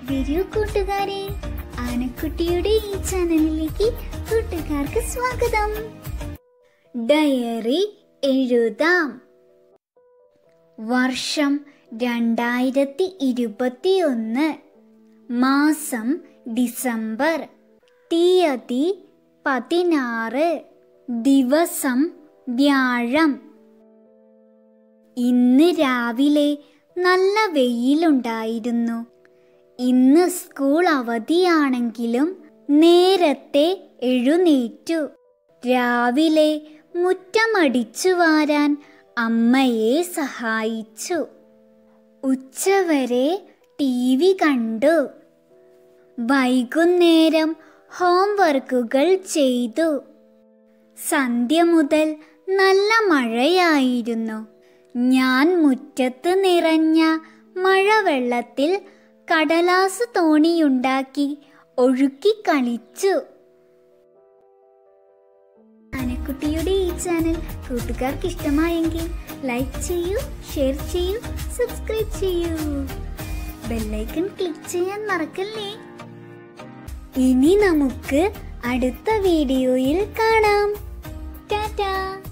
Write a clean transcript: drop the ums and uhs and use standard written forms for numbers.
വരൂ കൂട്ടുകാരെ, ആനക്കുട്ടിയുടെ ഈ ചാനലിലേക്ക് കൂട്ടുകാർക്ക് സ്വാഗതം. ഡയറി എഴുതാം. വർഷം 2021, മാസം ഡിസംബർ, തീയതി 16, ദിവസം വ്യാഴം. ഇന്ന് രാവിലെ നല്ല വെയിലുണ്ടായിരുന്നു. ഇന്ന് സ്കൂൾ അവധിയാണെങ്കിലും നേരത്തെ എഴുന്നേറ്റു. രാവിലെ മുറ്റമടിച്ചു വാരാൻ അമ്മയെ സഹായിച്ചു. ഉച്ചവരെ TV കണ്ടു. വൈകുന്നേരം ഹോംവർക്കുകൾ ചെയ്തു. സന്ധ്യ മുതൽ നല്ല മഴയായിരുന്നു. ഞാൻ മുറ്റത്ത് നിറഞ്ഞ മഴവെള്ളത്തിൽ കടലാസ് തോണിയുണ്ടാക്കി ഒഴുക്കി കളിച്ചു. ആനക്കുട്ടിയുടെ ഈ ചാനൽ കൂട്ടുകാർക്ക് ഇഷ്ടമായെങ്കിൽ ലൈക്ക് ചെയ്യൂ, ഷെയർ ചെയ്യൂ, സബ്സ്ക്രൈബ് ചെയ്യൂ. ബെല്ലൈക്കൺ ക്ലിക്ക് ചെയ്യാൻ മറക്കല്ലേ. ഇനി നമുക്ക് അടുത്ത വീഡിയോയിൽ കാണാം. ടാറ്റാ.